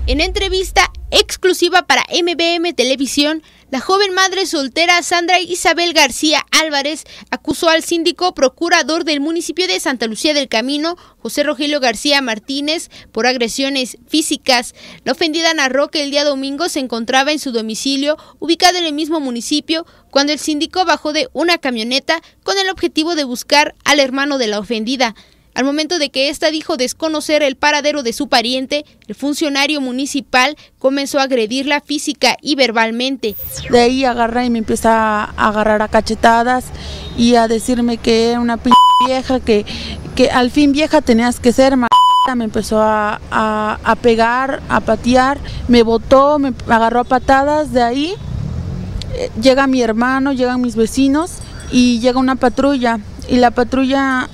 En entrevista exclusiva para MBM Televisión, la joven madre soltera Sandra Isabel García Álvarez acusó al síndico procurador del municipio de Santa Lucía del Camino, José Rogelio García Martínez, por agresiones físicas. La ofendida narró que el día domingo se encontraba en su domicilio, ubicado en el mismo municipio, cuando el síndico bajó de una camioneta con el objetivo de buscar al hermano de la ofendida. Al momento de que ésta dijo desconocer el paradero de su pariente, el funcionario municipal comenzó a agredirla física y verbalmente. De ahí agarra y me empieza a agarrar a cachetadas y a decirme que era una vieja, que al fin vieja tenías que ser, me empezó a pegar, a patear, me botó, me agarró a patadas. De ahí llega mi hermano, llegan mis vecinos y llega una patrulla, y la patrulla...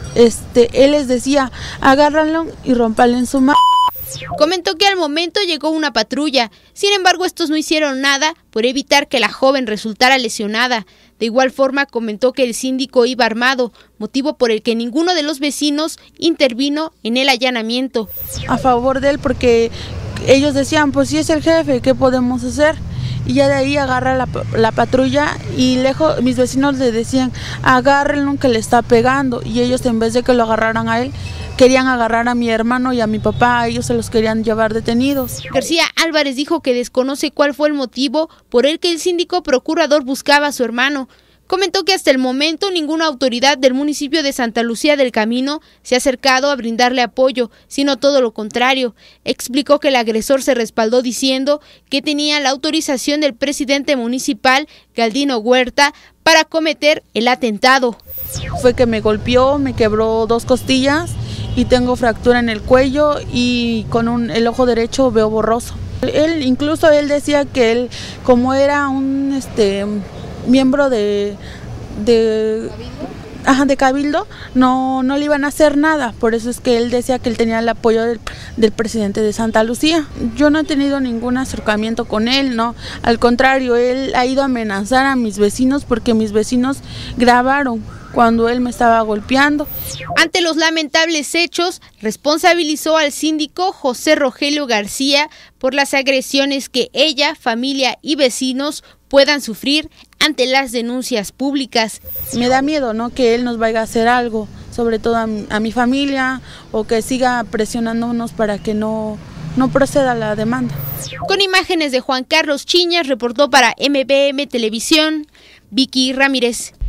él les decía, agárranlo y rómpale en su mano. Comentó que al momento llegó una patrulla, sin embargo estos no hicieron nada por evitar que la joven resultara lesionada. De igual forma comentó que el síndico iba armado, motivo por el que ninguno de los vecinos intervino en el allanamiento. A favor de él, porque ellos decían, pues si es el jefe, ¿qué podemos hacer? Y ya de ahí agarra la patrulla y lejos mis vecinos le decían, agárrenlo que le está pegando, y ellos en vez de que lo agarraran a él, querían agarrar a mi hermano y a mi papá, ellos se los querían llevar detenidos. García Álvarez dijo que desconoce cuál fue el motivo por el que el síndico procurador buscaba a su hermano. Comentó que hasta el momento ninguna autoridad del municipio de Santa Lucía del Camino se ha acercado a brindarle apoyo, sino todo lo contrario. Explicó que el agresor se respaldó diciendo que tenía la autorización del presidente municipal, Galdino Huerta, para cometer el atentado. Fue que me golpeó, me quebró 2 costillas y tengo fractura en el cuello y con el ojo derecho veo borroso. Incluso él decía que él, como era un miembro de Cabildo, no le iban a hacer nada. Por eso es que él decía que él tenía el apoyo del presidente de Santa Lucía. Yo no he tenido ningún acercamiento con él, no, al contrario, él ha ido a amenazar a mis vecinos porque mis vecinos grabaron cuando él me estaba golpeando. Ante los lamentables hechos, responsabilizó al síndico José Rogelio García por las agresiones que ella, familia y vecinos puedan sufrir ante las denuncias públicas. Me da miedo, ¿no?, que él nos vaya a hacer algo, sobre todo a mi familia, o que siga presionándonos para que no proceda la demanda. Con imágenes de Juan Carlos Chiñas, reportó para MBM Televisión, Vicky Ramírez.